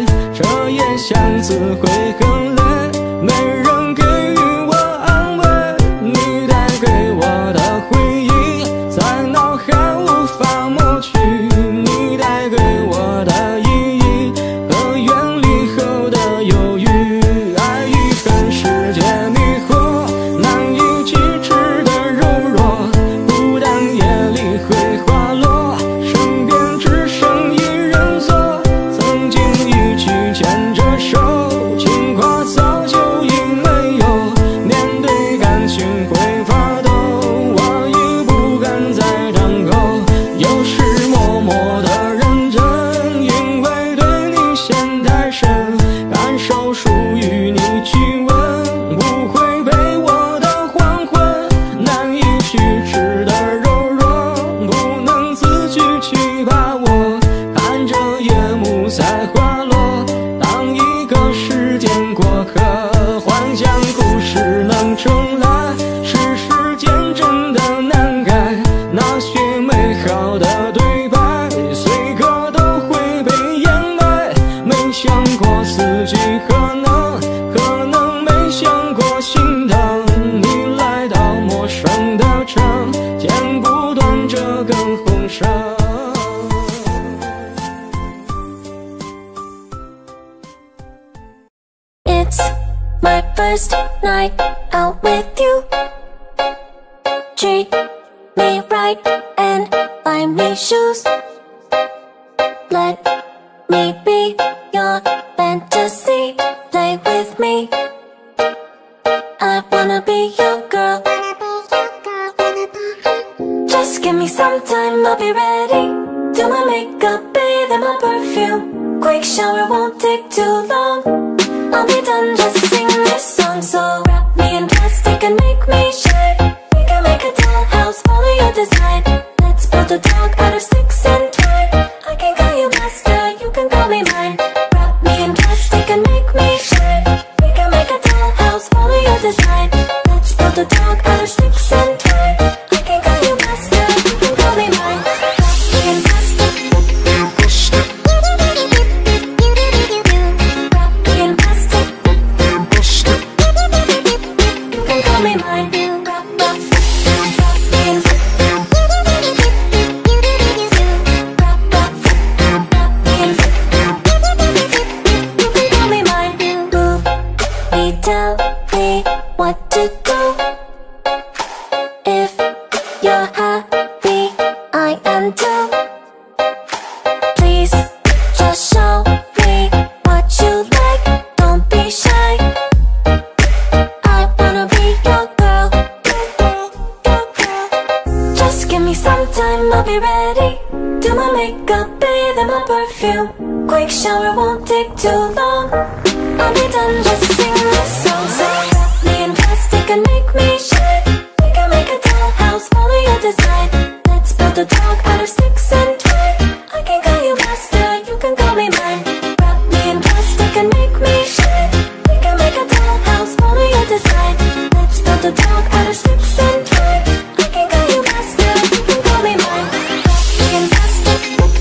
这夜巷子会很累，没人给予我安慰，你带给我的回忆在脑海无法抹去，你带给我的意义和远离后的犹豫，爱与恨世界迷惑，难以启齿的柔弱，孤单夜里会滑落，身边只剩一人坐，曾经一起牵着手，情话早就已没有，面对感情会发抖，我已不敢再张口，有时默默的认真，因为对你陷太深，感受属于你去吻，不会被我的黄昏，难以启齿的柔弱，不能自己去把握，看着夜幕在滑落，当一个时间过客，幻想故事能重来，是时间真的难改，那些美好的对白随刻都会被掩埋，没想过四季可能没想过心疼，你来到陌生的城，剪不断这根红绳。 It's my first night out with you. Treat me right and buy me shoes. Let me be your fantasy. Play with me. I wanna be your girl. Just give me some time, I'll be ready. Do my makeup, bathe in my perfume. Quick shower won't take too long. I'll be done, just sing this song. So wrap me in plastic and make me shine. We can make a dollhouse, follow your design. Let's build a dog out of sticks and twine. I can call you master, you can call me mine. Wrap me in plastic and make me shine. We can make a dollhouse, follow your design. Let's build a dog out of sticks and twine. I can call you master, you can call me mine. Wrap me in plastic. Tell me what to do. If you're happy, I am too. Please just show me what you like. Don't be shy. I wanna be your girl. Just give me some time, I'll be ready. Do my makeup, bathe in my perfume. Quick shower won't take too long. I'll be done, just sing this song. So wrap me in plastic and make me shine. We can make a dollhouse, follow your design. Let's build a dog out of sticks and twine. I can call you master, you can call me mine. Wrap me in plastic and make me shine. We can make a dollhouse, follow your design. Let's build a dog out of sticks and twine. I can call you master, you can call me mine. Wrap me in plastic.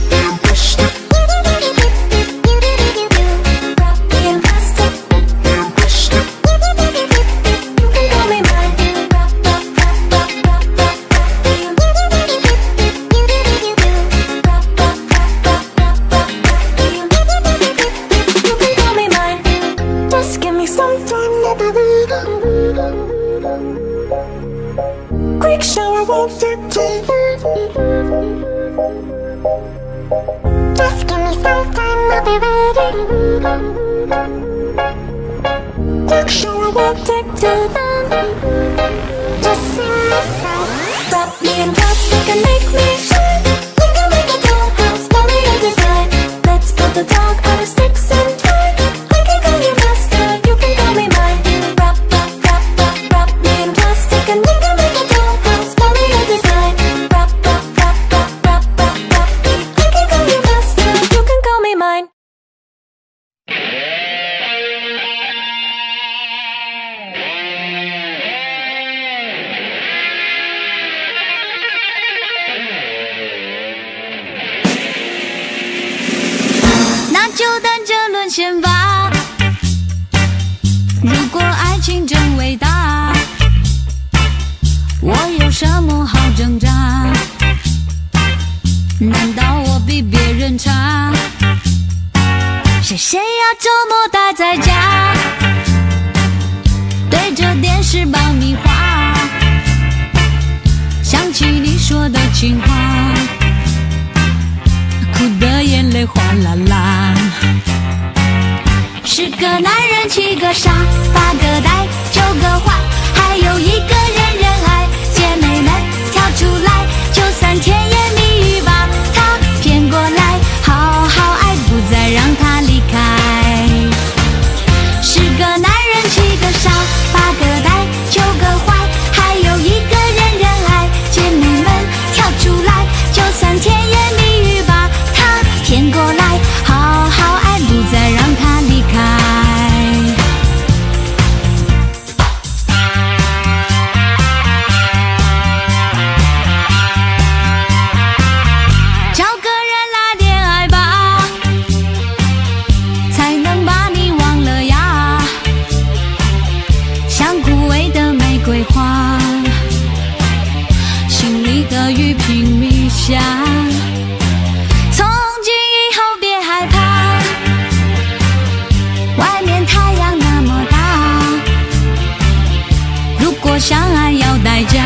Quick shower won't take too long. Just give me some time, I'll be ready. Quick shower won't take too long. Just sing this song. Wrap me in plastic and make me shine. We can make a dollhouse, follow your design. Let's build a dog out of sticks and twine. I can call you master, you can call me mine. Wrap me in plastic and we can make a dollhouse, follow your design. Wrap me. I can call you master, you can call me mine. 周末待在家，对着电视爆米花，想起你说的情话，哭的眼泪哗啦啦。10个男人7个傻，8个呆9个坏，还有1个人人爱。姐妹们跳出来，就算甜言蜜语把他骗过来，好好爱，不再让他离开。10个男人7个傻，8个呆9个坏，还有1个人人爱。姐妹们跳出来，就算甜言蜜语把他骗过来，好好爱，不再让他离开。找个人来恋爱吧，才能把你忘了呀，像枯萎的玫瑰花，心里的雨拼命下。从今以后别害怕，外面太阳那么大，如果相爱要代价，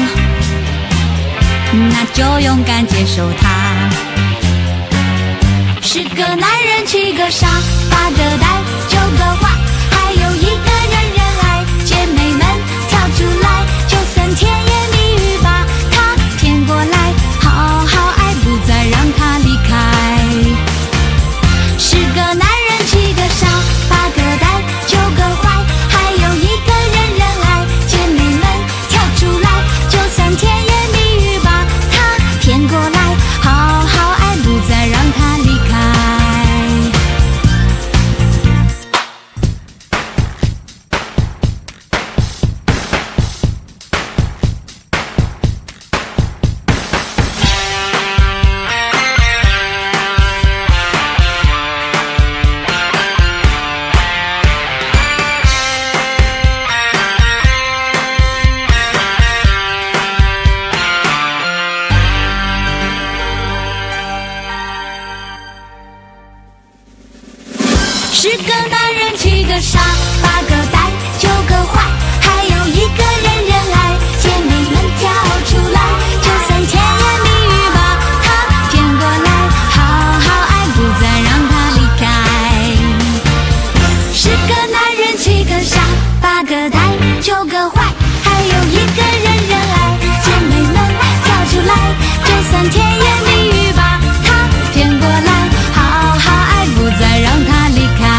那就勇敢接受它。10个男人7个傻，8个呆9个坏，还有1个人人爱。姐妹们跳出来，就算甜言蜜语把他骗过来，好好爱，不再让他离开。10个男人7个傻，8个呆9个坏，还有1个人人爱。姐妹们跳出来，就算甜言蜜语把他骗过来，好好爱，不再让他离开。10个男人7个傻，8个呆9个坏，还有1个人人爱。姐妹们跳出来，就算甜言蜜语把他骗过来，好好爱，不再让他离开。10个男人7个傻，8个呆9个坏，还有1个人人爱。姐妹们跳出来，就算甜言蜜语把他骗过来，好好爱，不再让他离开。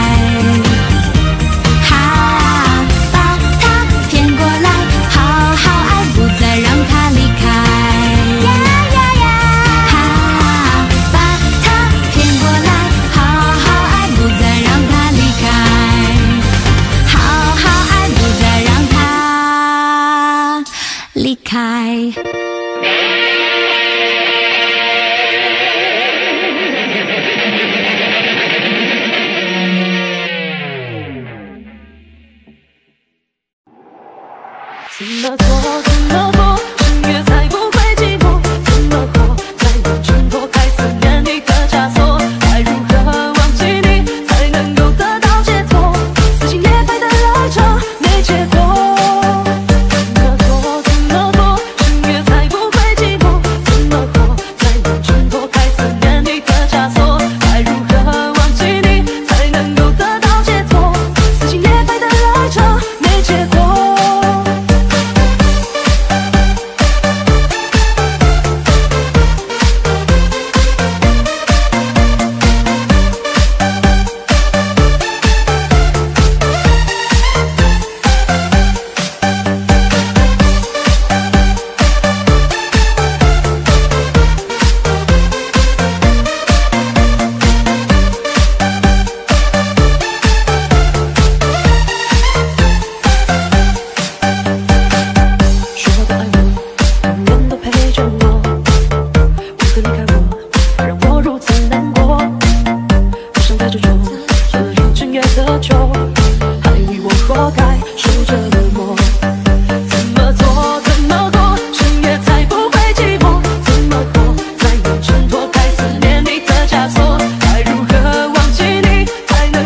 离开。 怎么做？怎么过？10月才不会寂寞。怎么活？才能挣脱开思念你的枷锁？该如何忘记你，才能够得到解脱？撕心裂肺的爱着，没结果。才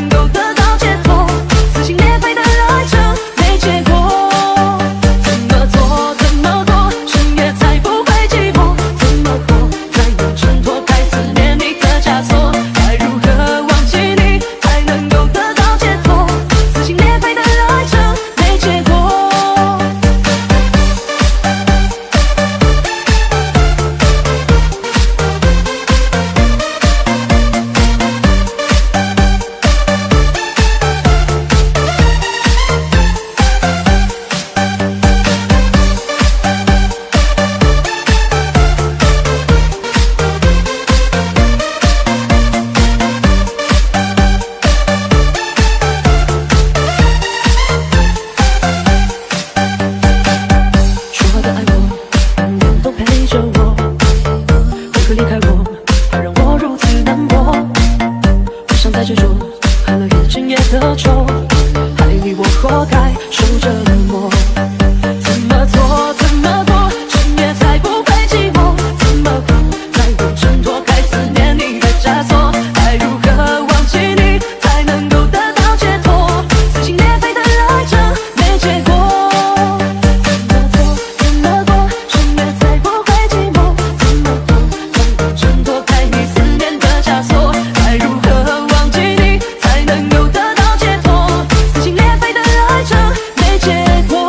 的愁，还你我活该受折磨。怎么做怎么过，深夜才不会寂寞？怎么过才能挣脱开思念你的枷锁？该如何忘记你才能够得到解脱？撕心裂肺的爱着没结果。怎么做怎么过，深夜才不会寂寞？怎么过才能挣脱开你思念的枷锁？该如何忘记你才能够得到解脱？撕心裂肺的爱着没结果。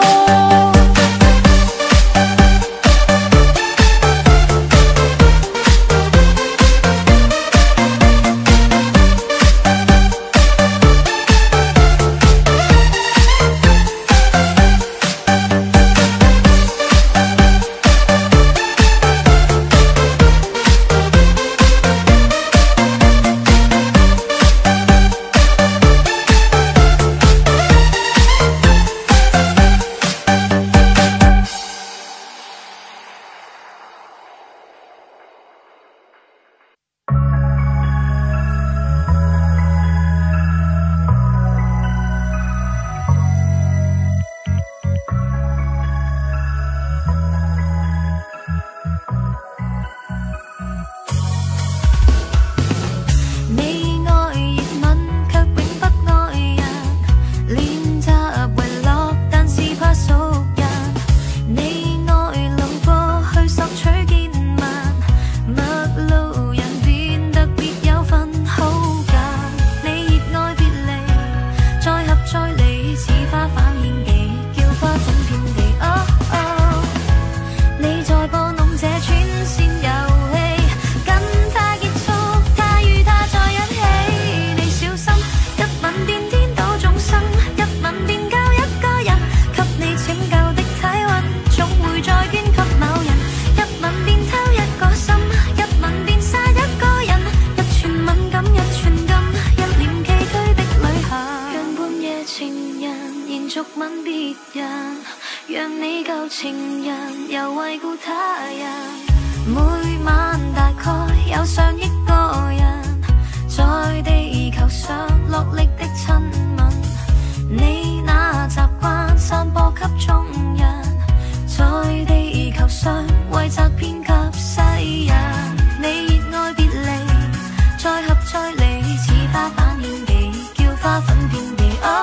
你愛熱吻，卻永不愛人。練習遺落，但是怕熟人。你愛路過去索取見聞，陌路人變得別有份好感。你熱愛別離，再合再離，似花反獻技，叫花粉遍地。你在播弄這串線遊戲，跟他結束，他與他在一起。你小心，一吻便顛倒眾生，一吻便救一個人，給你拯救的體溫，總會再捐給某人。一吻便偷一個心，一吻便殺一個人，一寸敏感，一寸金，一臉崎嶇的旅行。讓半夜情人延續吻別人，讓你舊情人又惠顧他人。每晚大概有上億個人在地球上落力的親吻，你那習慣散播給眾人，在地球上為責遍給世人。你熱愛別離，再合再離，似花反獻技，叫花粉遍地。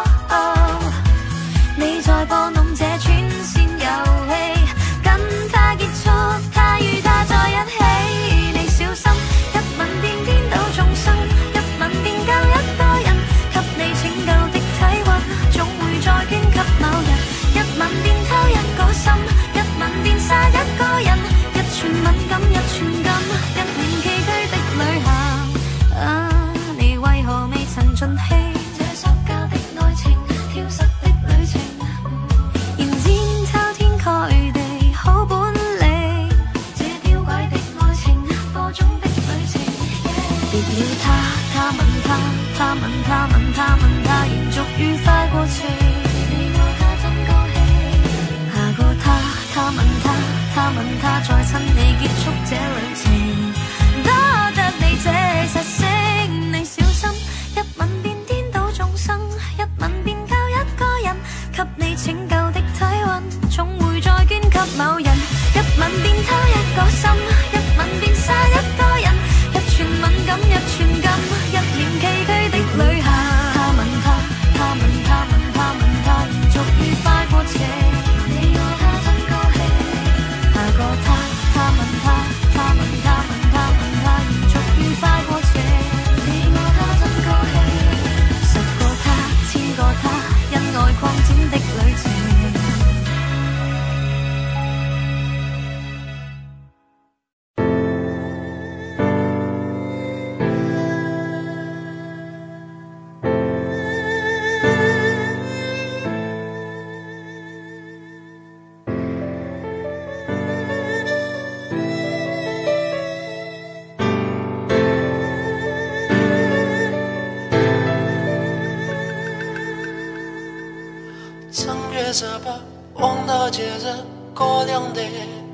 你在播弄這串線遊戲，跟他結束，他與他在一起。你小心，一吻便顛倒眾生，一吻便救一個人，給你拯救的體溫，總會再捐給某人。一吻便偷一個心，一吻便殺一個人，一寸敏感，一寸金，一臉崎嶇的旅行。你為何未曾盡棄這塑膠的愛情，挑剔的旅程？然之滔天蓋地好本領，這吊詭的愛情，播種的旅程。別了他，他吻他，他吻他，吻他吻他，延續愉快過程。你愛他真高興。下個他，他吻他，他吻他，再親你結束這旅程。多得你這實性，你小心，一吻便顛倒眾生，一吻便救一個人，給你拯救的體溫，總會再捐給某人。一吻便偷一個心，一吻便殺一個人，一寸敏感，一寸金，一臉崎嶇的旅行。他吻他，他吻他，吻他吻他，延續愉快過程。你愛他真高興。下個他，他吻他，他吻他，吻他吻他，延續愉快過程。你愛他真高興。十個他，千個他，因愛擴展的旅程。 正月这把望到接着过两地，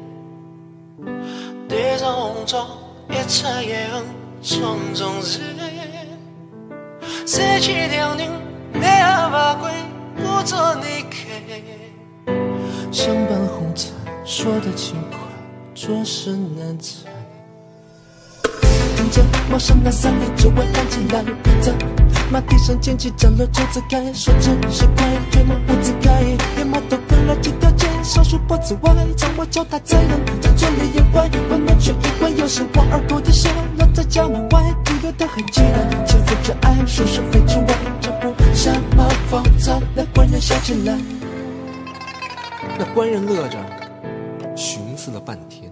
对着红妆一切夜红匆匆日，三七两人没办法归不着你给。相伴红尘，说的轻快，做事难猜。听着陌生的嗓音，就会弹起来。在马蹄声捡起降落就自开，说只是快，却梦不自开。连马都跟了几条街，少数脖子外，让我脚踏才能将嘴里也怪，温暖却一关。有时我耳朵的笑落在家门外，停留的痕迹的轻抚着爱，说是非之外，这不像冒风草，那官人笑起来。 那官人乐着，寻思了半天，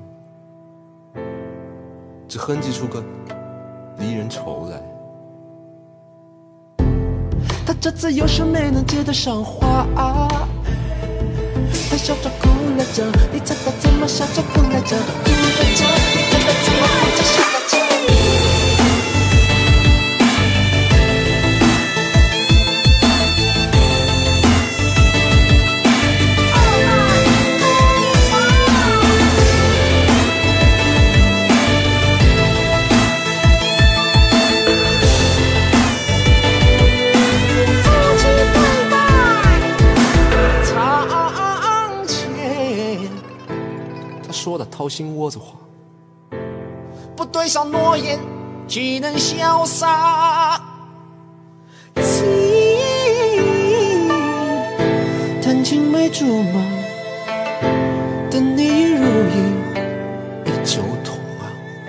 只哼唧出个离人愁来。 他这次又是没能接得上话，他笑着哭了着，你猜他怎么笑着哭了着？哭了着，你看他怎么哭着笑了着？ 说的掏心窝子话， 不对上诺言，岂能潇洒？情弹尽没竹马，等你如影一酒桶啊！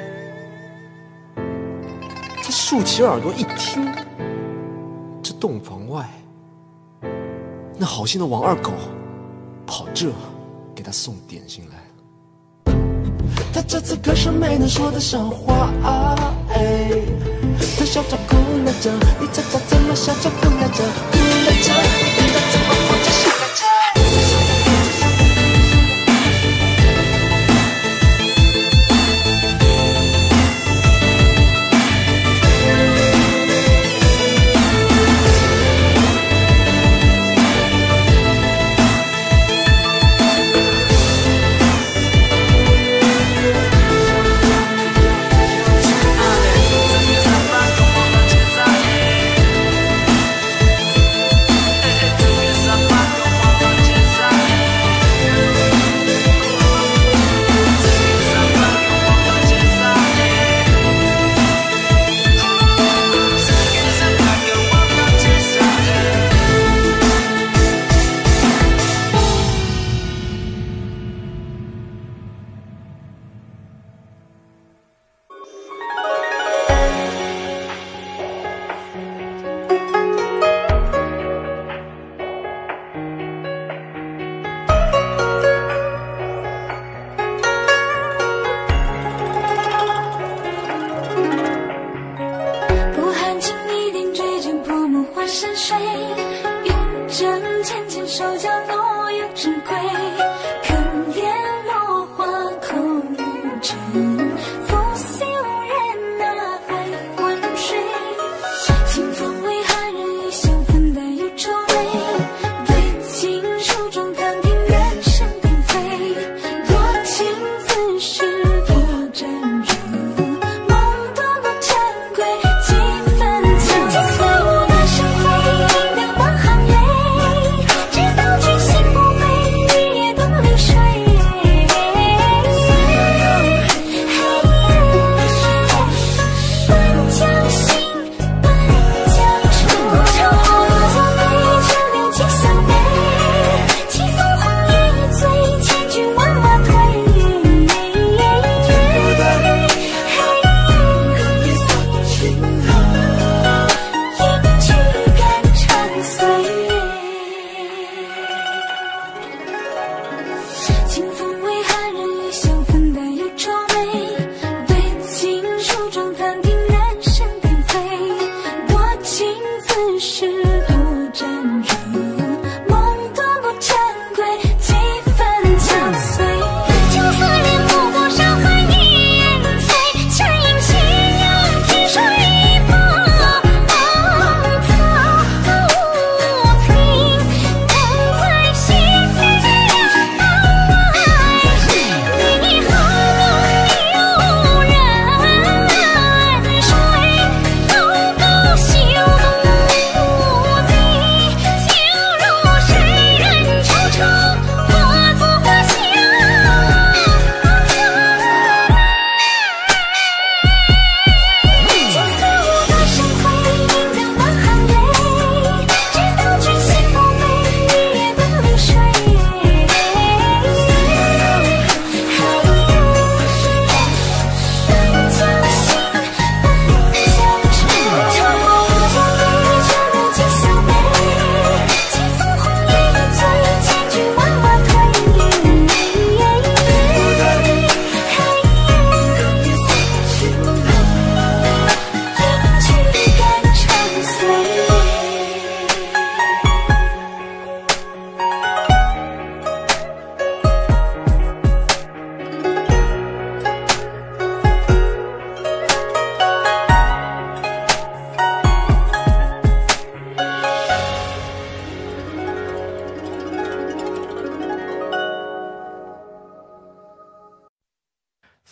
他竖起耳朵一听，这洞房外，那好心的王二狗跑这给他送点心来了。 他这次可是没能说得上话，他笑着哭了着，你猜他怎么笑着哭了着？哭了着，你看他怎么哭着笑了着？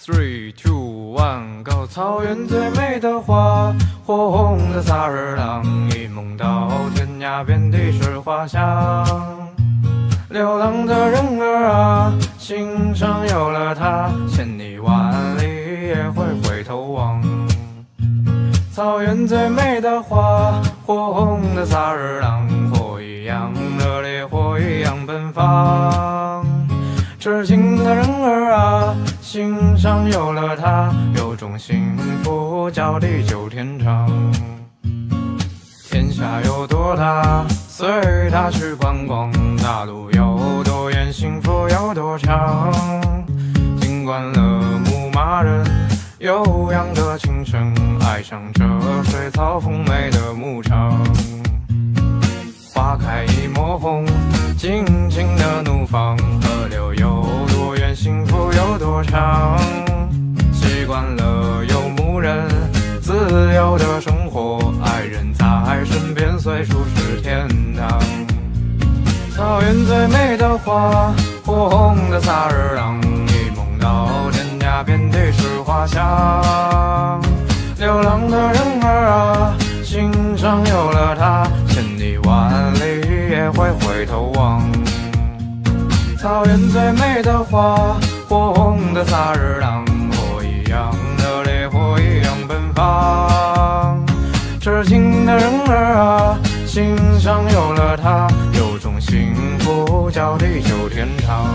3、2、1 Go！ 草原最美的花，火红的萨日朗，一梦到天涯，遍地是花香。流浪的人儿啊，心上有了他，千里万里也会回头望。草原最美的花，火红的萨日朗，火一样热烈，火一样奔放。痴情的人儿啊，心上有了他，有种幸福叫地久天长。天下有多大，随他去观光，大路有多远，幸福有多长。尽管了牧马人悠扬的琴声，爱上这水草丰美的牧场。花开一抹红，尽情的怒放，河流有多远，幸福有多长。习惯了游牧人自由的生活，爱人在身边，随处是天堂。草原最美的花，火红的萨日朗，一梦到天涯，遍地是花香。流浪的人儿啊，心上有了他，千里万里也会回头望。草原最美的花，火红的萨日朗，火一样热烈，火一样奔放。痴情的人儿啊，心上有了他，有种幸福叫地久天长。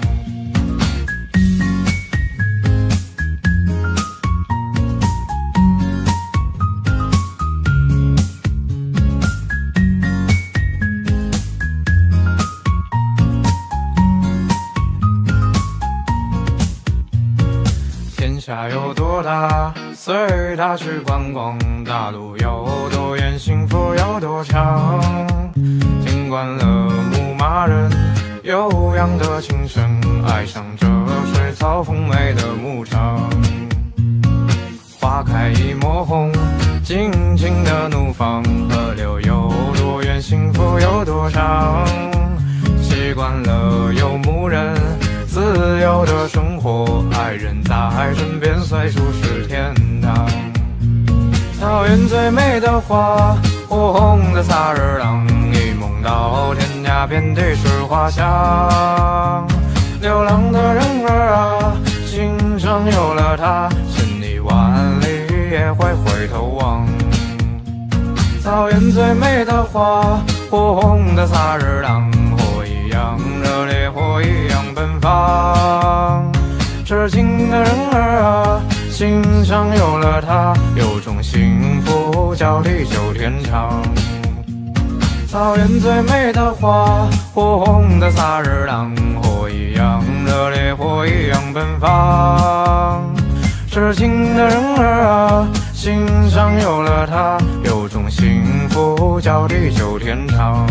天下有多大，随他去观光，大路有多远，幸福有多长。听惯了牧马人悠扬的琴声，爱上这水草丰美的牧场。花开一抹红，尽情的怒放，河流有多远，幸福有多长。习惯了游牧人自由的生活，爱人在身边，随处是天堂。草原最美的花，火红的萨日朗，一梦到天涯，遍地是花香。流浪的人儿啊，心上有了他，千里万里也会回头望。草原最美的花，火红的萨日朗，火一样热烈，火一样奔放。痴情的人儿啊，心上有了他，有种幸福叫地久天长。草原最美的花，火红的萨日朗，火一样热烈，火一样奔放。痴情的人儿啊，心上有了他，有种幸福叫地久天长。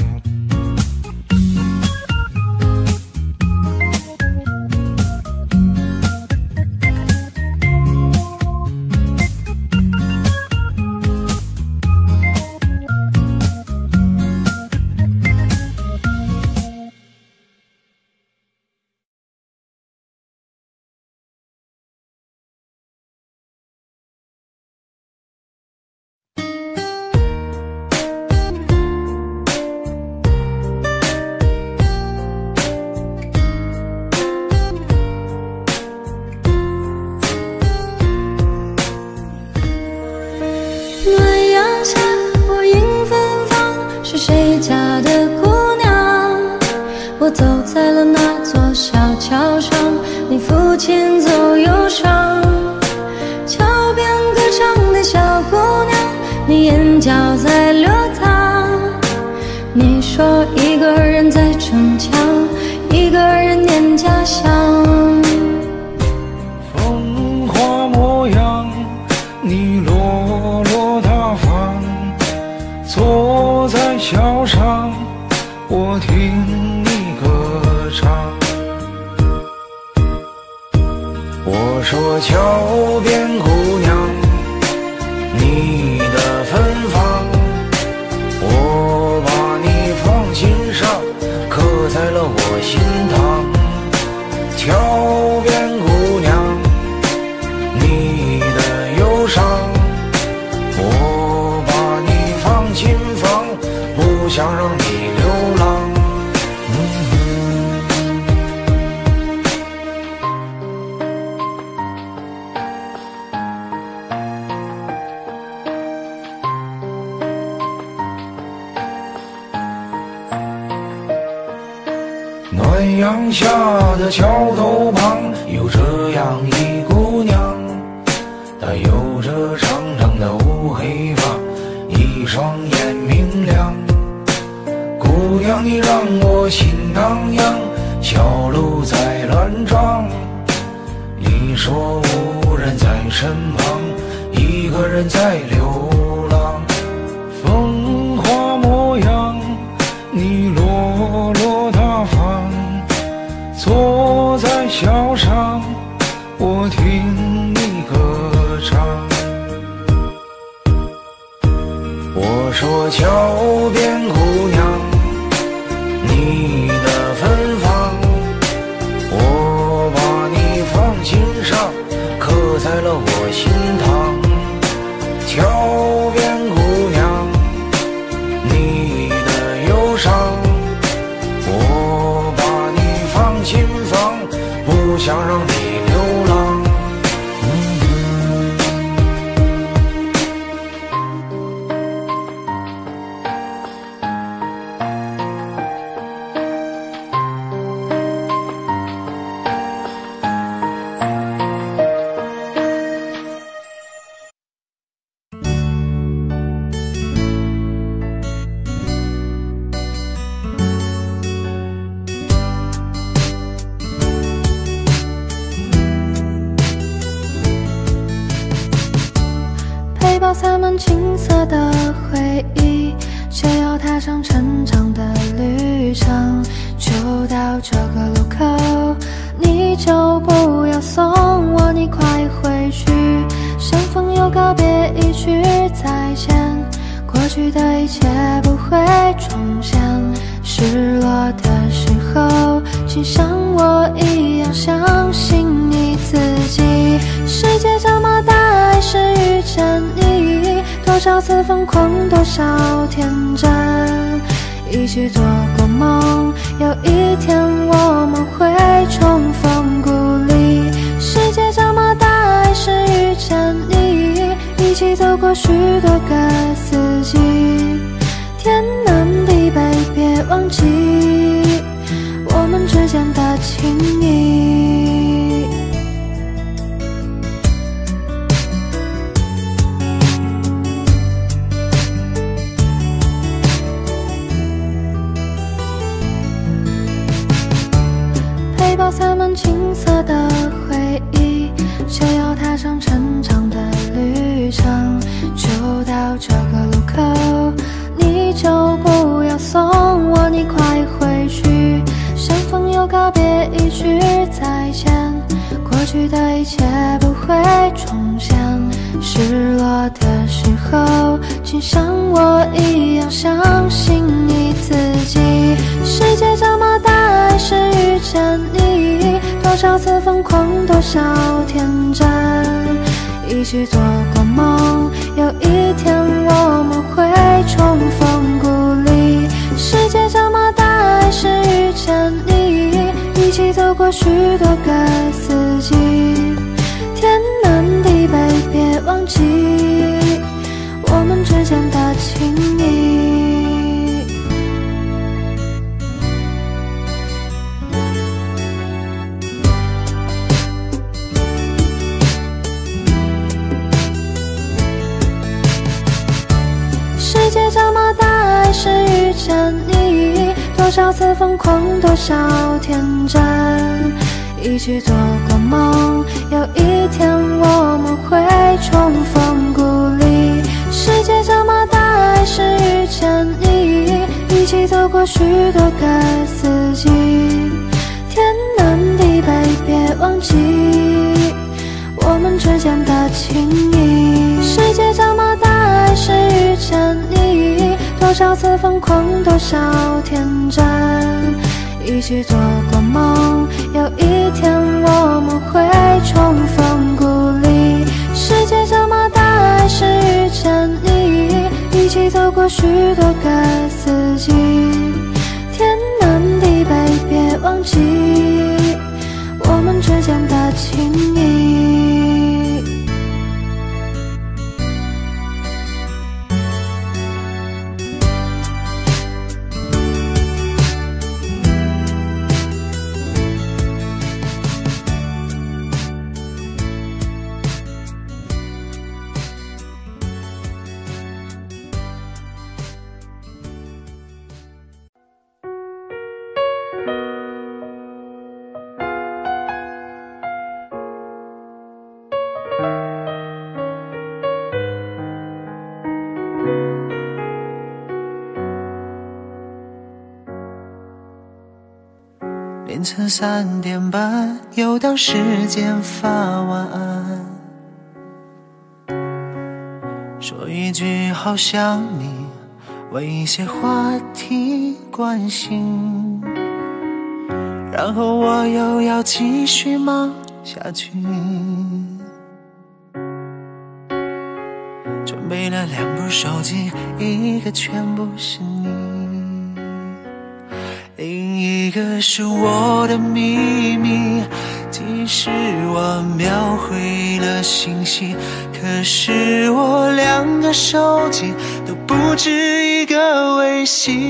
走在了那座小桥上，你抚琴奏忧伤。桥边歌唱的小姑娘，你眼角在流淌。你说一个人在逞强，一个人念家乡。 风华模样，你落落大方，坐在桥上，我听你歌唱。我说桥边姑娘，你的芬芳，我把你放心上，刻在了我心膛。桥边姑娘， 想让你流浪。暖阳下的桥头旁，有这样一姑娘，她有着长长的乌黑发，一双眼明亮。姑娘你让我心荡漾，小鹿在乱撞。你说无人在身旁，一个人在流浪。 风花模样，你落落大方，坐在桥上，我听你歌唱。我说桥边姑娘，你的芬芳，我把你放心上，刻在了我心膛。桥边姑娘，你的忧伤，我把你放心房，不想让你流浪。 背包塞满青涩的回忆，就要踏上成长的旅程。就到这个路口，你就不要送我，你快回去。相逢又告别，一句再见，过去的一切不会重现。失落的时候，请像我一样相信你自己。世界这么大，还是遇见你，多少次疯狂，多少天真，一起做过梦，有一天我们会重逢故里。世界这么大，还是遇见你，一起走过许多个四季。天南地北，别忘记我们之间的情谊。背包塞满青涩的回忆，就要踏上成长的旅程。就到这个路口，你就不要送我，你快回去。相逢又告别，一句再见，过去的一切不会重现。失落的时候，请像我一样相信你自己。世界这么大，还是遇见你，多少次疯狂，多少天真，一起做过梦，有一天我们会重逢故里。世界这么大，还是遇见你，一起走过许多个四季。天南地北，别忘记我们之间的情谊。世界这么大，还是遇见你，多少次疯狂，多少天真，一起做过梦，有一天我们会重逢故里。世界这么大，还是遇见你，一起走过许多个四季。天南地北，别忘记我们之间的情谊。世界这么大，还是遇见你，多少次疯狂，多少天真，一起做过梦，有一天我们会重逢故里。世界这么大，还是遇见你，一起走过许多个四季，天南地北别忘记我们之间的情谊。 凌晨3点半，又到时间发晚安，说一句好想你，问一些话题关心，然后我又要继续忙下去。准备了2部手机，一个全部是你，另一个是我的秘密。即使我描绘了信息，可是我2个手机都不止一个微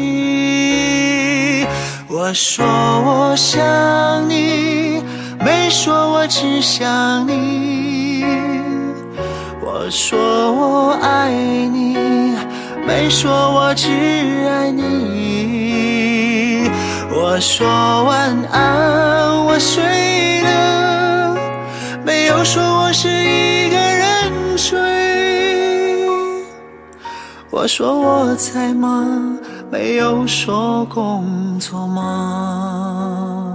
信。我说我想你，没说我只想你。我说我爱你，没说我只爱你。我说晚安，我睡了，没有说我是一个人睡。我说我在忙，没有说工作忙。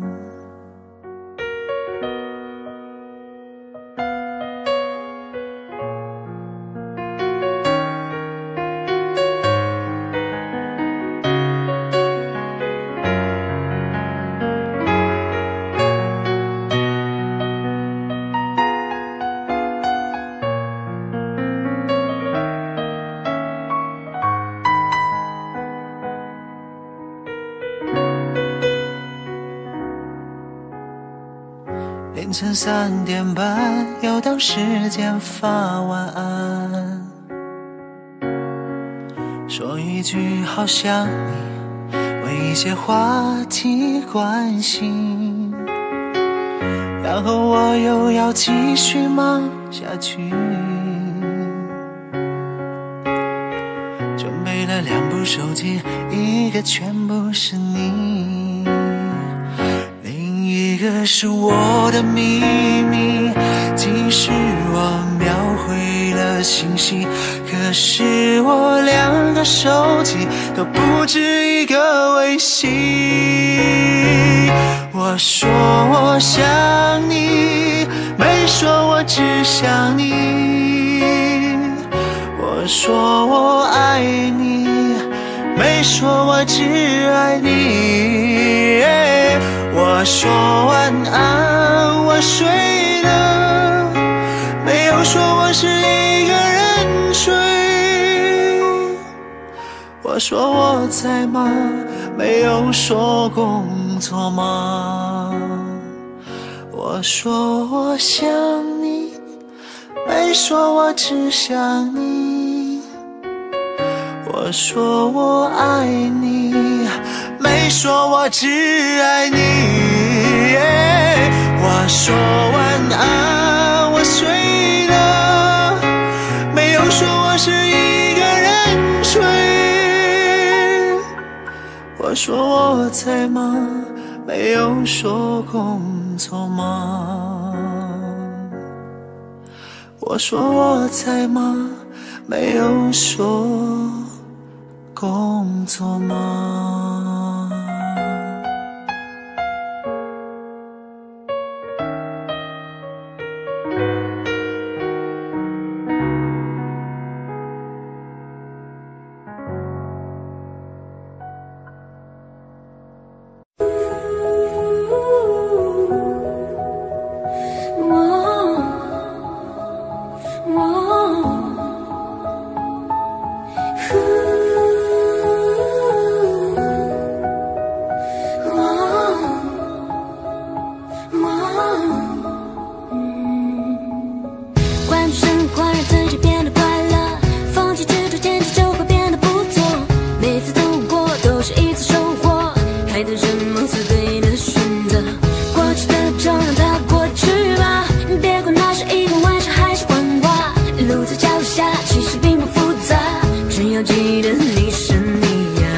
凌晨3点半，又到时间发晚安，说一句好想你，问一些话题关心，然后我又要继续忙下去。准备了2部手机，一个全部是你，一个是我的秘密。即使我描绘了信息，可是我2个手机都不止一个微信。我说我想你，没说我只想你。我说我爱你，没说我只爱你。我说晚安，我睡了，没有说我是一个人睡。我说我在忙，没有说工作忙。我说我想你，没说我只想你。我说我爱你，没说我只爱你。我说晚安，我睡了，没有说我是一个人睡。我说我在忙，没有说工作忙。我说我在忙，没有说工作忙。 Ooh. 是一次收获，还等什么是对的选择？过去的就让它过去吧，别管那是一个玩笑还是谎话。路在脚下，其实并不复杂，只要记得你是你呀。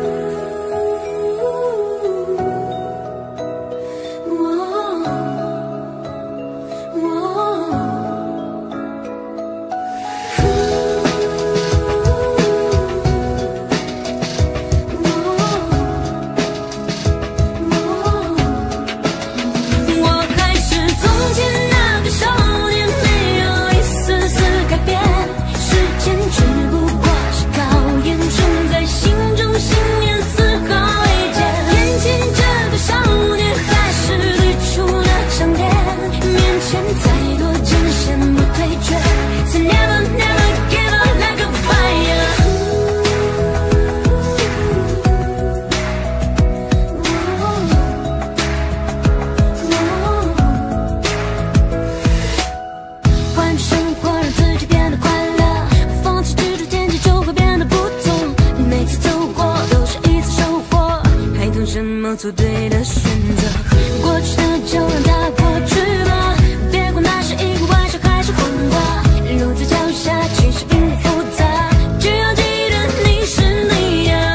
做对的选择，过去的就让它过去吧，别管那是一个玩笑还是谎话。路在脚下，其实并不复杂，只要记得你是你呀。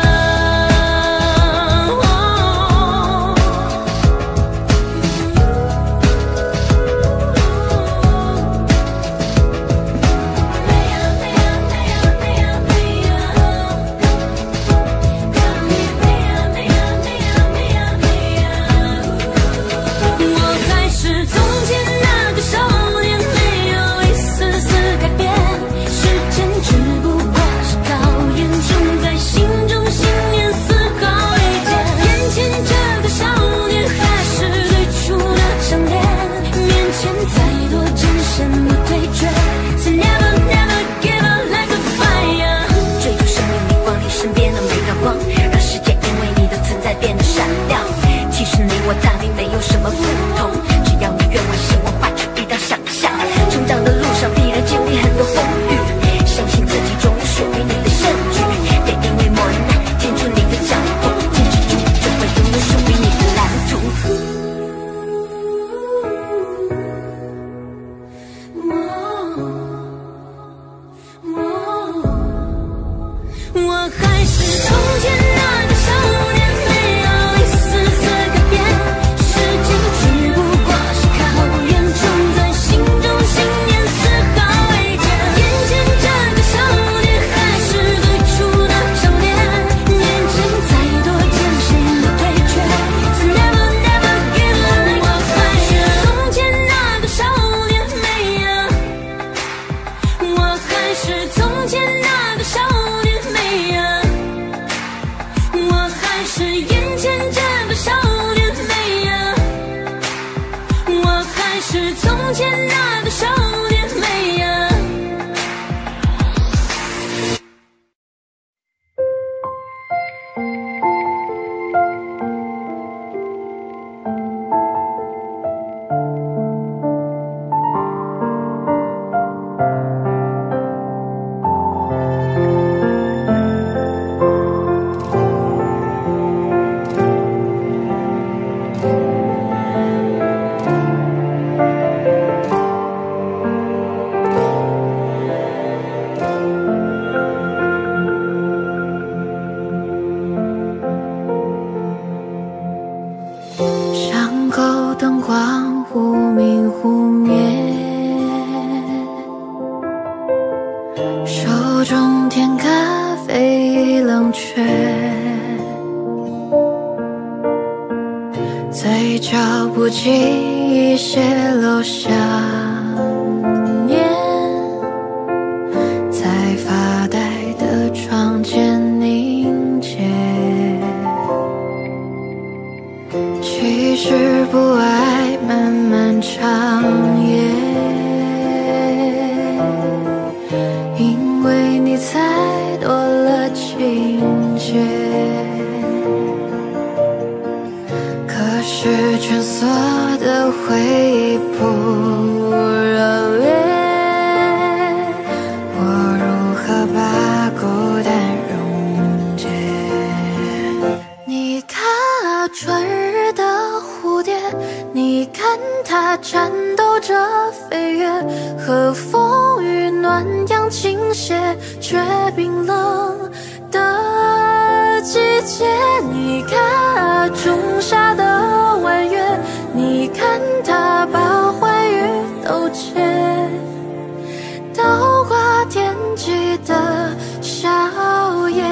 我大并没有什么不同，只要你愿为希望画出一道想象。成长的路上必然经历很多风雨，相信自己终有属于你的胜局。别因为磨难停住你的脚步，坚持住就会拥有属于你的蓝图。我还是从前那个少年。是从前那个少年美呀。灯光忽明忽灭，手中甜咖啡已冷却，嘴角不经意泄露想念，在发呆的窗前凝结。其实不爱漫漫长夜，因为你才多了情节。可是蜷缩的回忆不热烈，我如何把孤单溶解？ 春日的蝴蝶，你看它颤抖着飞跃，和风与暖阳倾斜，却冰冷的季节。你看仲夏的弯月，你看它把欢愉都结，倒挂惦记的笑靥。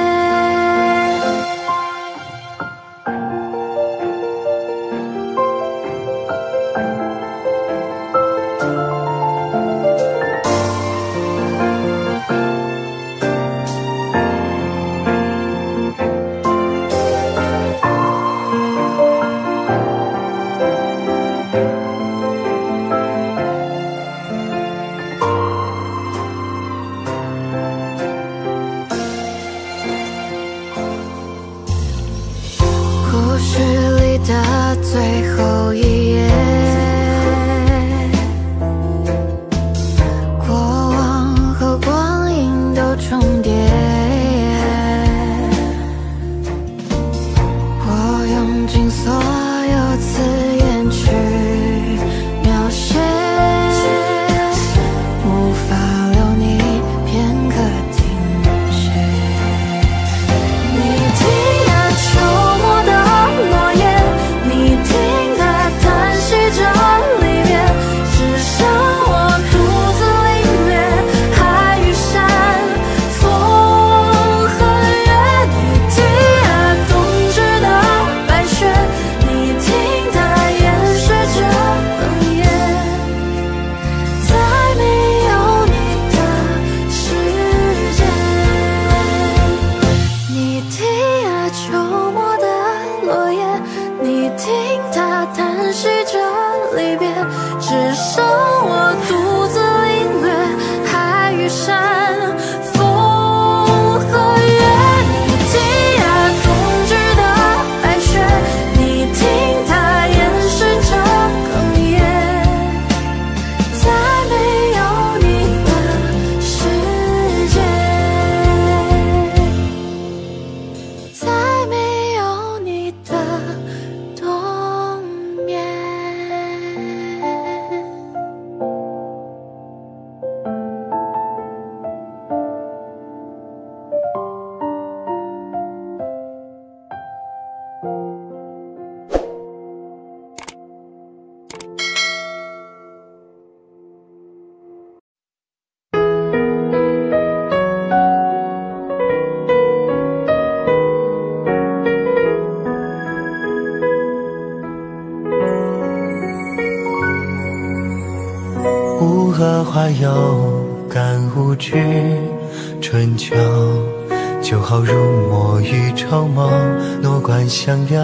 故事里的最后一页，过往和光阴都重叠。我用尽所有字眼去描写，无法留你片刻停歇。你听啊，秋末的落叶，你听它叹息着离别，只剩我独自领略海与山，风和月。你听啊，冬至的白雪，你听它掩饰着哽咽，在没有你的世界。你听啊，秋末的落叶，你听它叹息着离别，只剩我独自领略海与山，风和月。你听啊，冬至的白雪，你听它掩饰着哽咽，在没有你的世界，在没有你的冬眠。 无荷花有感无惧，春秋就好如墨与绸缪，诺冠相邀。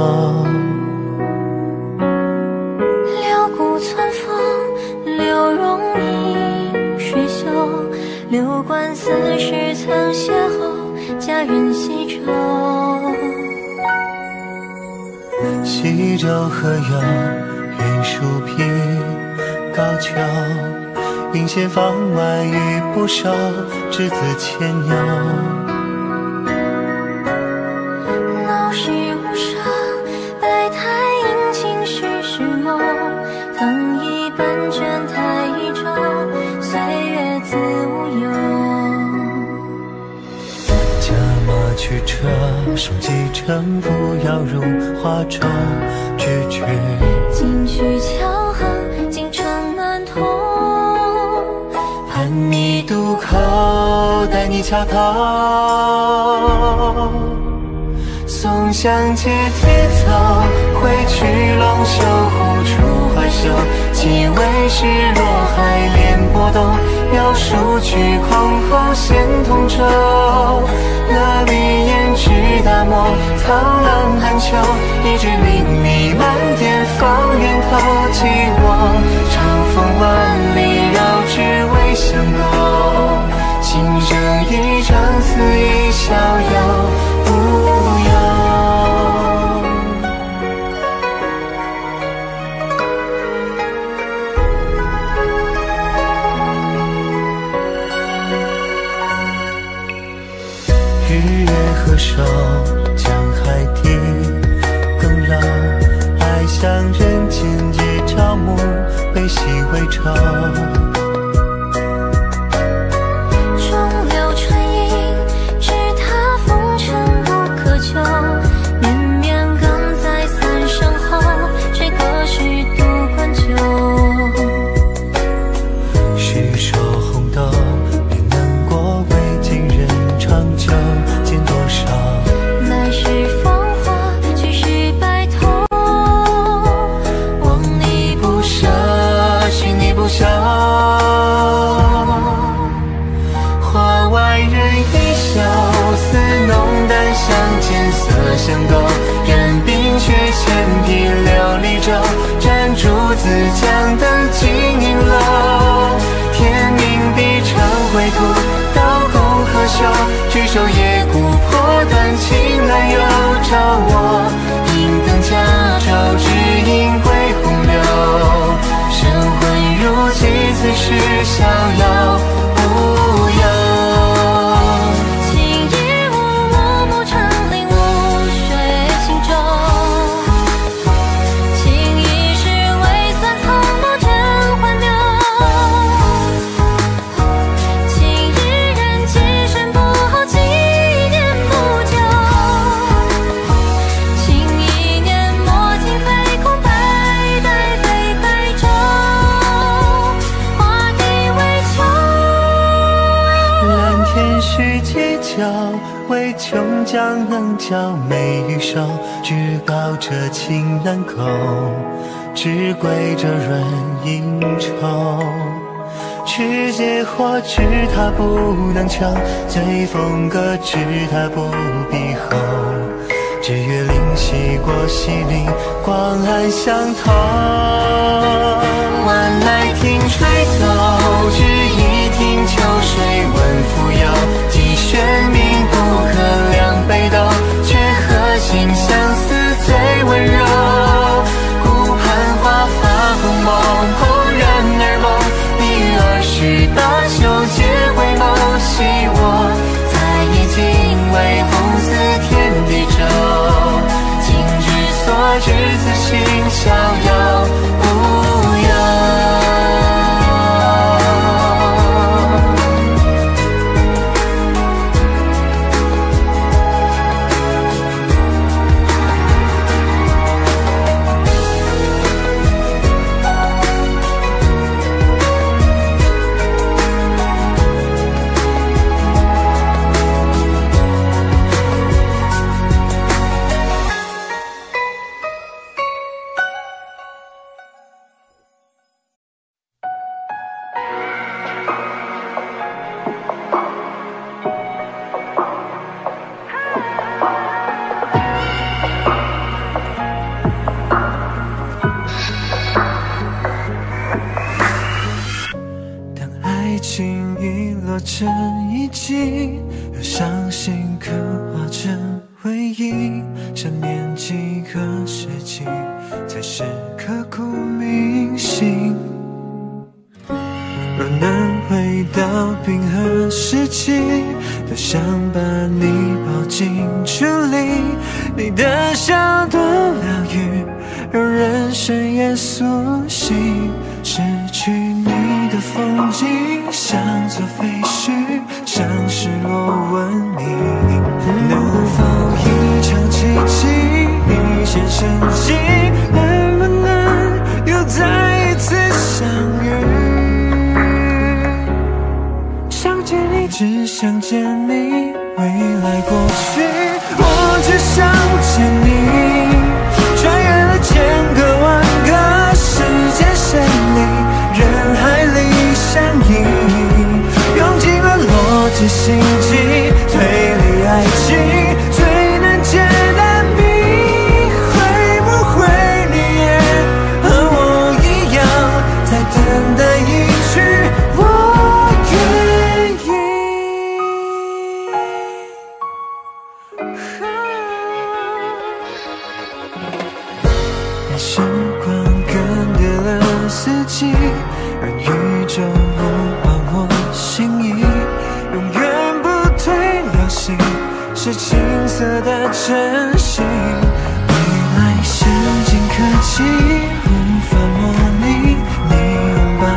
六顾寸风，六容饮水袖，六官四时曾邂逅，佳人西洲。 西洲何有云树披高丘，云闲放晚雨不收，稚子牵牛。 闹市无声，百态阴晴世事梦，藤椅半卷台一舟，岁月自无忧。 驾马驱车，手击城府，摇入华中之绝。 金曲桥横，京城南通。 盼你渡口，待你恰到。松香借铁奏，挥去龙袖，护出怀袖。几为是落海连波动，描述去狂后现同舟。那离胭脂大漠，苍狼寒秋，一纸淋漓满点放源头。寄望长风万里，绕指为相钩。情正一场，肆意逍遥不忧。日月合手，江海底，隔回头。 中流传音，只他风尘不可求。绵绵梗在三生后，谁可虚度关旧？ 虚说红豆，便能过未见人长久。见多少来世芳华，去世白头。望你不舍， 许你不朽。花外人一笑，似浓淡相间，色相勾。任冰雪千匹琉璃舟，斩竹子将灯尽影楼。天明必成灰土，刀工何休？举手夜骨破断，情难有。照我银灯佳照，只因归洪流。神魂如寄，此时逍遥无忧。 情义无我，暮长林无水行舟。情义是为算苍老真还流。情义人几身不好，纪念不久。情义年墨尽飞空，白带飞白昼。花地为秋。 蓝天须犄角，唯穷将能教美与瘦。只高者情难够，只贵者润应酬。持节或知他不能求，醉风歌知他不必候。只月灵溪过西岭，光暗相投。晚来听吹奏，只一听秋水闻蜉蝣。既玄冥不可量北斗，却和心相思最温柔。顾盼花发红梦，怦然而梦。你28秋皆回眸，惜我才已经为红似天地舟。今之所至，此心逍遥无忧。成遗迹，让伤心刻画成回忆。想念几个世纪，才是刻骨铭心。若能回到冰河时期，多想把你抱进处理。你的笑多疗愈，让人生也苏醒。失去你的风景，像座废墟，像失落文明。能否一场奇迹，一线生机？能不能又再一次相遇？想见你，只想见你，未来过去，我只想见你。穿越了千个万个时间线里，人海里相依，用尽了逻辑心机，推理爱情最难解的谜。会不会你也和我一样，在等待一句我愿意？让时光更迭了四季，让宇宙无换我心意，永远不退流行，是青涩的真心。未来先进科技无法模拟，你拥抱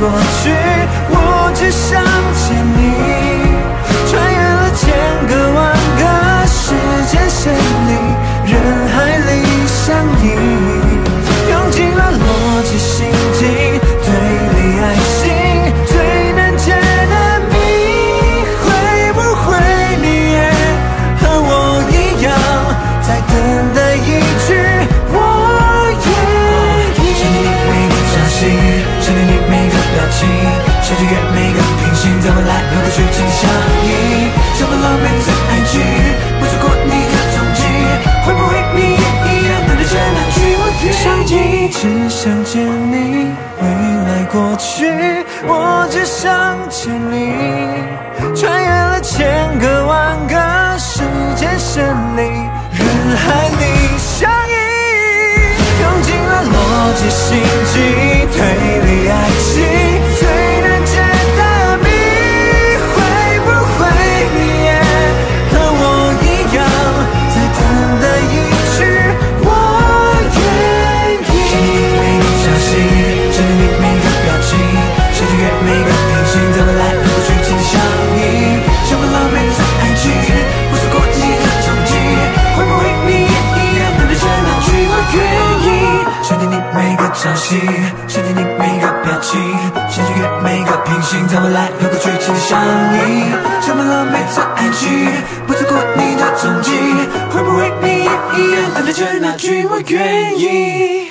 过去，我只想见你。穿越了千个万个时间线里，人海里相依，用尽了逻辑心境，推理爱情最难解的谜，会不会你也和我一样，在等待一句我愿意。想念你每个朝夕，想念你每个表情，想穿越每个平行，在未来和过去紧相依，像份浪漫在爱情，不错过你的踪迹，会不会你也一样等待着那句我愿意？想一直想见你，未来过去，我只想见你。穿越了千个万个时间线里，人海里相依，用尽了逻辑心机，推理爱情最难解的谜，会不会你也和我一样，在等待一句我愿意？想念你每个朝夕，想念你每个表情，想穿越每个平行，在未来和过去紧相依，像份浪漫在爱情，不错过你的踪迹，会不会你也一样等待着那句我愿意？想念你每个朝夕，想念你每个表情，想穿越每个平行，在未来和过去紧相依，像份浪漫在爱情，不错过你的踪迹，会不会你也一样等待着那句我愿意？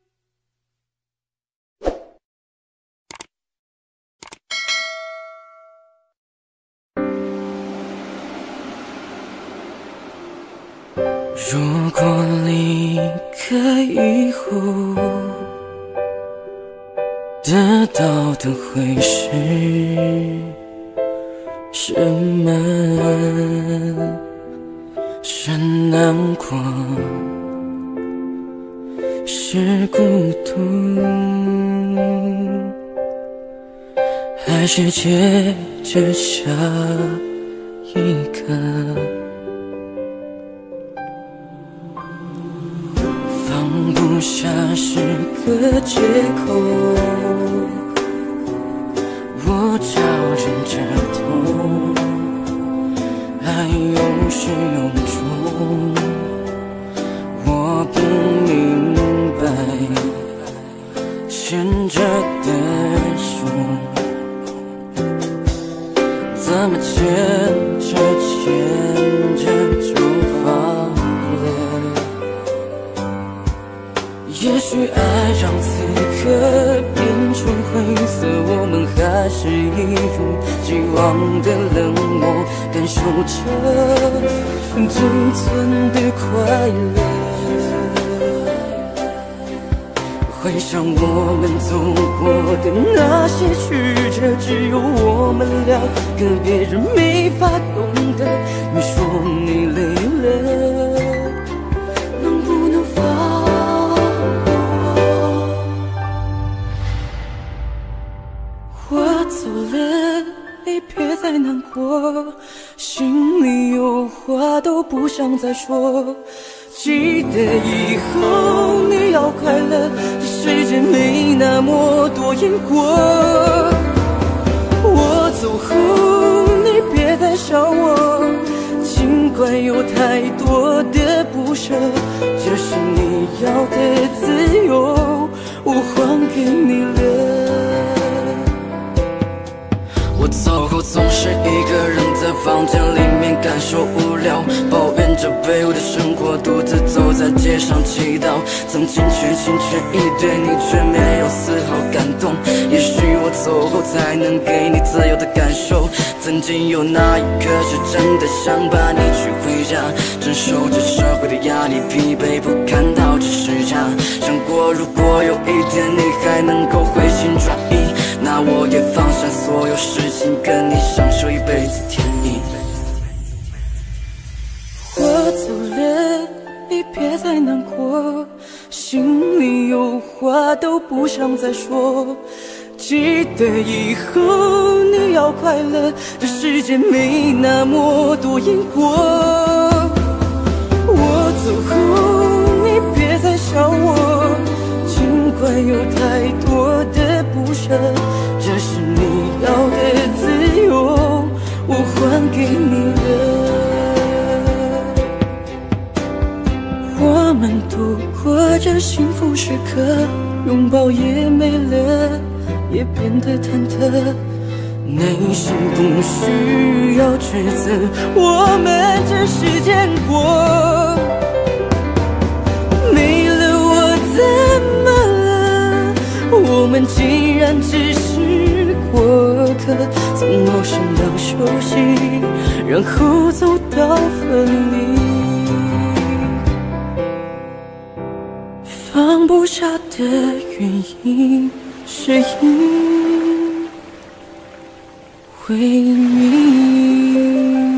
如果离开以后，得到的会是什么？是难过，是孤独，还是接着下一个？放不下是个借口，我招人着痛，爱有始有终，我不明白牵着的手怎么牵着就放了。也许爱让此刻变成灰色，我们还是一如既往的冷漠，感受着仅存的快乐。回想我们走过的那些曲折，只有我们两个，别人没法懂得。你说你累了，能不能放过？我走了，你别再难过，心里有话都不想再说。记得以后你要快乐，这世界没那么多因果。我走后你别再笑我，尽管有太多的不舍，这是你要的自由，我还给你了。我走后总是一个人在房间里面感受无聊，抱怨着卑微的生活，独自走在街上祈祷。曾经全心全意对你，却没有丝毫感动。也许我走后才能给你自由的感受。曾经有那一刻是真的想把你娶回家，承受着社会的压力，疲惫不堪到只剩下。想过如果有一天你还能够回心转意，那我也放下所有事情，跟你享受一辈子甜蜜。我走了，你别再难过，心里有话都不想再说。记得以后你要快乐，这世界没那么多因果。我走后你别再笑我，尽管有太多的不舍，这们度过这幸福时刻，拥抱也没了，也变得忐忑。内心不需要抉择，我们只是见过。没了我怎么了？我们既然只是过客，从陌生到熟悉，然后走到分离。放不下的原因是因为你。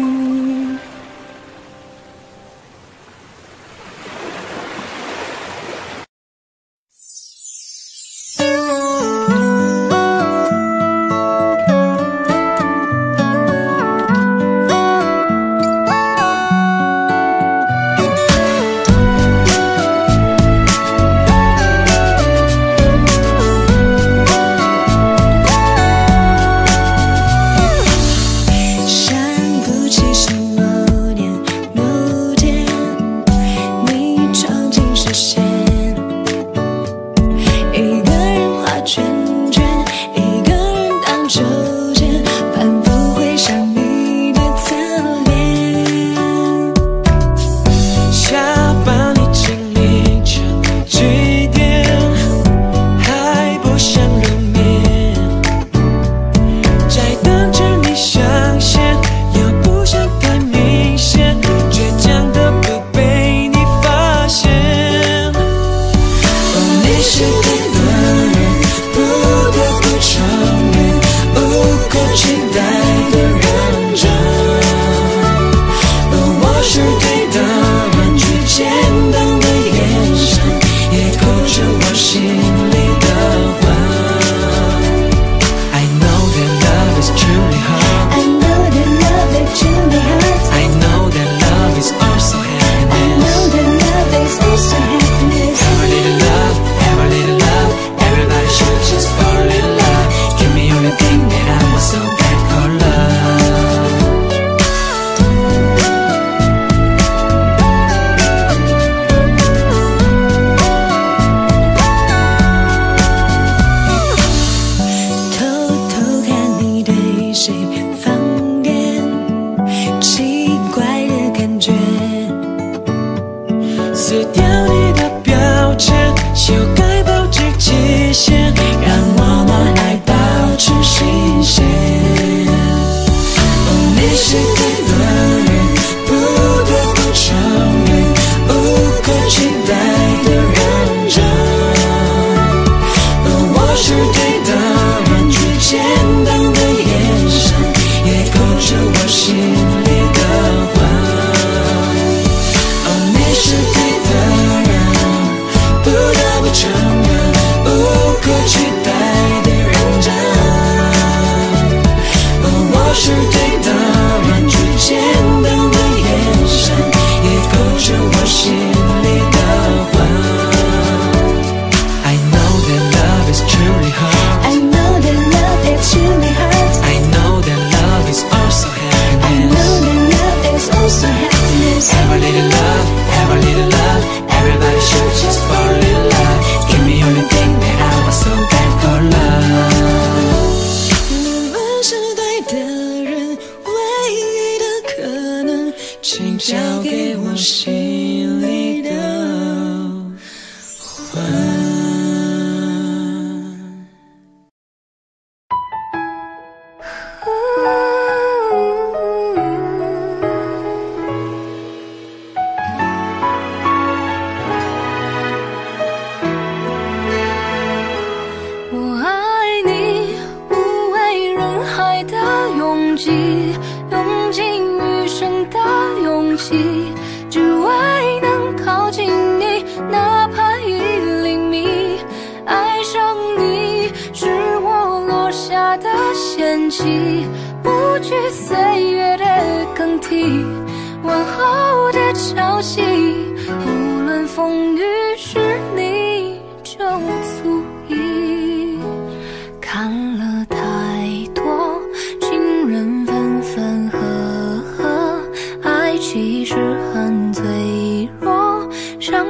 不惧岁月的更替，问候的潮汐，无论风雨是你就足以。看了太多情人分分合合，爱其实很脆弱，想问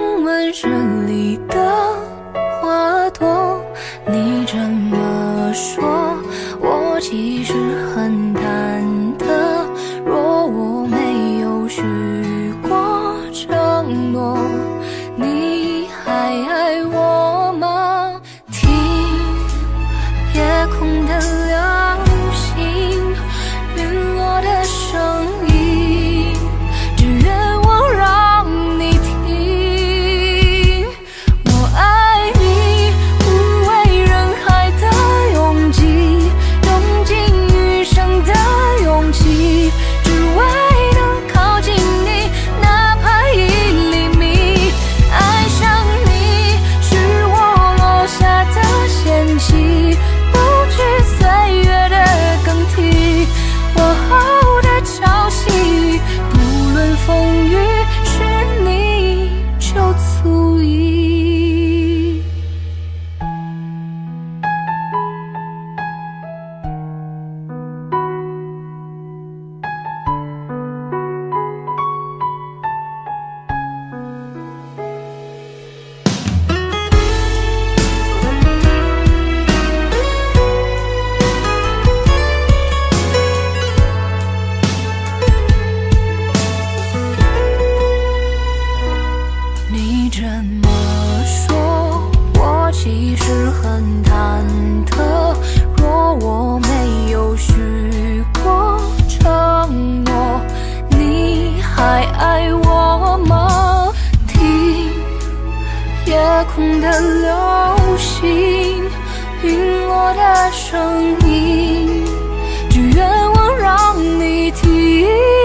是这里的花朵。你这么说，我其实很忐忑。若我没有许过承诺，你还爱我吗？听夜空的流星，陨落的声音，只愿我让你听。我爱你，不为人海的拥挤，用尽余生的勇气，只为能靠近你，哪怕1厘米。爱上你是我落下的仙气，不惧岁月的更替，我后的潮汐，不论风雨，是你就足矣。你这么说，我其实很忐忑。若我没有许过承诺，你还爱我吗？听夜空的流星，陨落的声音，只愿我让你听。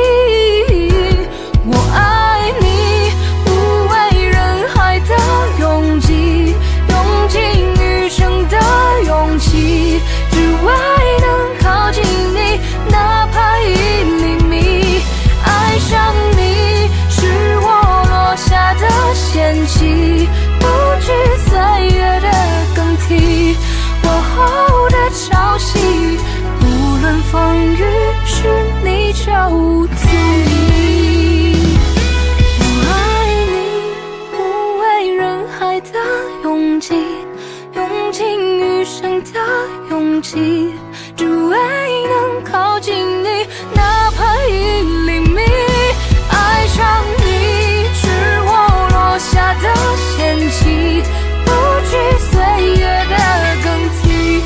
我爱你，不为人海的拥挤，用尽余生的勇气，只为能靠近你，哪怕1厘米。爱上你是我落下的仙气，不惧岁月的更替，我后的潮汐，不论风雨，是你就足矣。我爱你，不为人海的拥挤，用尽余生的勇气，只为能靠近你，哪怕1厘米。爱上你是我落下的仙气，不惧岁月的更替，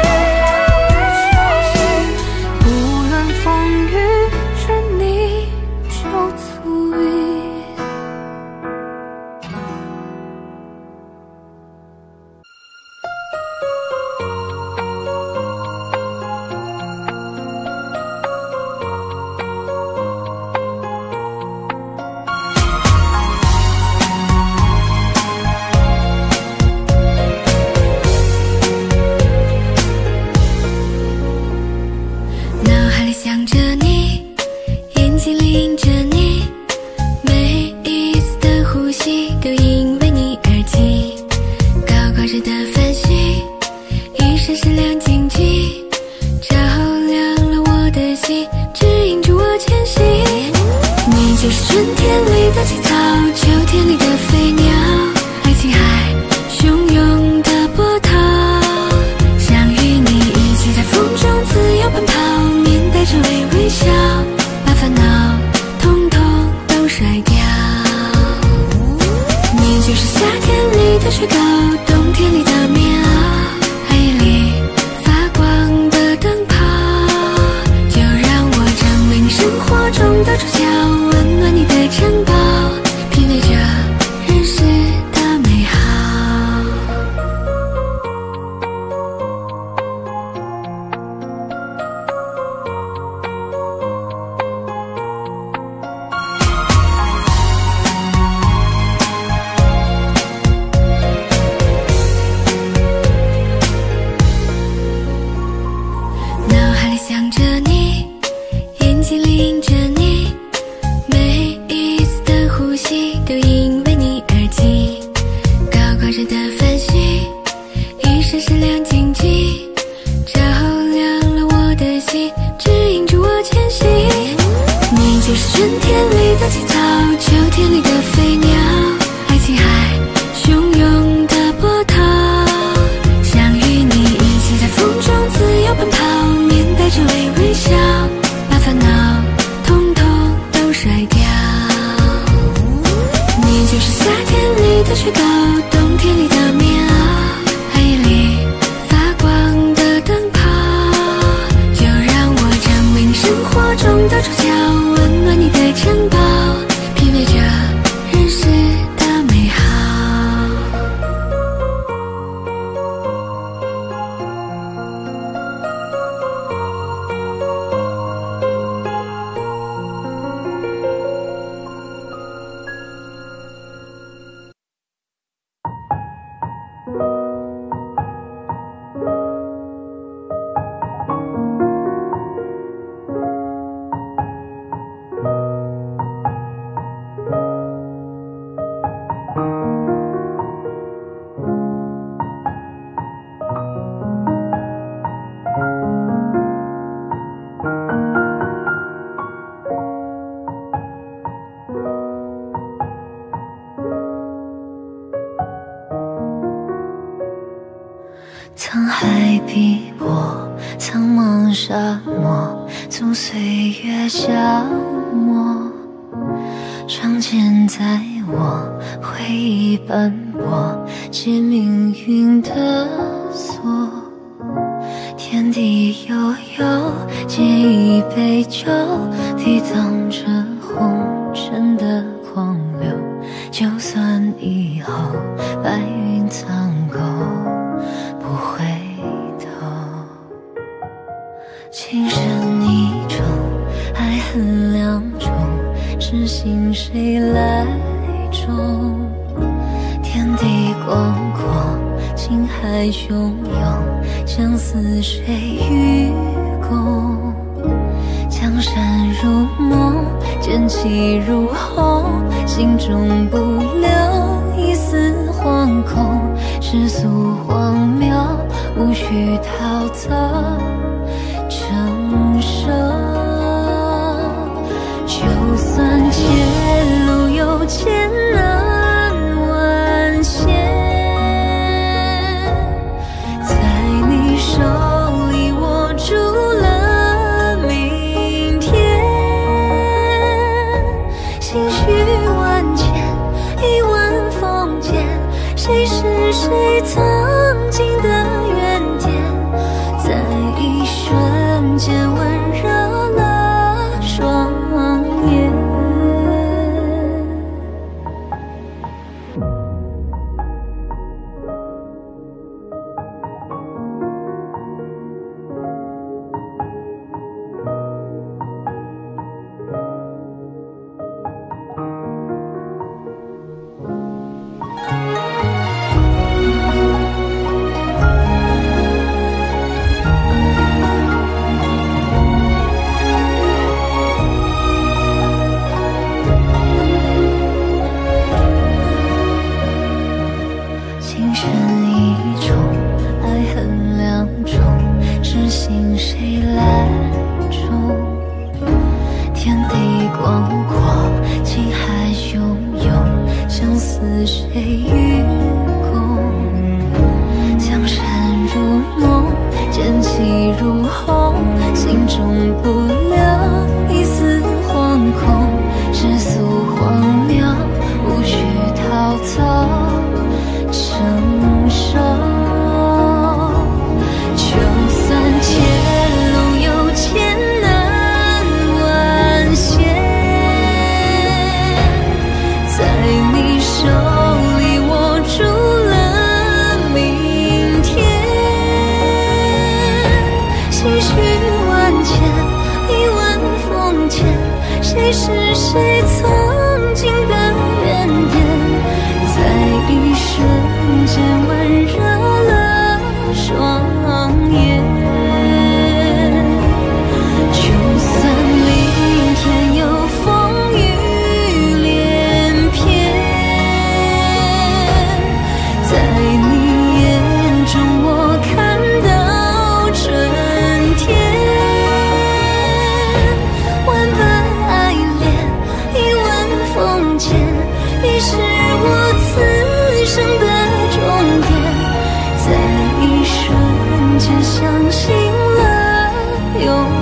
不论风雨，是你就足矣。 脑海里想着你，眼睛里映着你，每一次的呼吸都因为你而起。高挂着的繁星，一闪闪亮晶晶，照亮了我的心，指引着我前行。你就是春天里的青草，秋天里的飞鸟，爱情海汹涌的波涛。想与你一起在风中自由奔跑，面带着微笑，把烦恼统统都甩掉。你就是夏天里的雪糕，冬天里的棉袄，黑夜里发光的灯泡。就让我成为你生活中的主角，温暖你的城堡，品味着人世的美好。脑海里想着你，眼睛里映着你，每一次的呼吸都因为你而起。高挂着的繁星，一闪闪亮晶晶，照亮了我的心，指引着我前行。你就是春天里的青草，秋天里的飞鸟，爱情海是夏天里的雪糕，冬天里的棉袄，黑夜里发光的灯泡。就让我成为你生活中的主角，温暖你的城堡，品味着人世的美好。 沧海碧波，苍茫沙漠，从岁月消磨。仗剑在我，回忆斑驳，解命运的锁。天地悠悠，借一杯酒，抵挡着红尘的狂流。就算以后白云苍狗，不回头。情深意重，爱恨两重，知心谁来种？天地广阔，情海汹涌，相思谁与共？江山如梦，剑气如虹，心中不留一丝惶恐。世俗荒谬，无需逃走，承受。就算前路有艰难万险，在你手里握住了明天。心绪万千，一万封建，谁是谁曾经的原点，在一瞬间温热了双眼。情深意重，爱恨两重，知心谁来种？天地广阔，情海汹涌，相思谁与共？江山如梦，剑气如虹，心中不留一丝惶恐。世俗荒谬，无需逃走，承受。就算前路有艰难万险，在你手里握住了明天。心绪万千，一万封建，谁是谁曾经的原点，在一瞬间温热了双眼。就算明天有风雨连篇，在你眼中我看到春天。万般爱恋，一万封建，你是我此生的终点，在一瞬间相信了永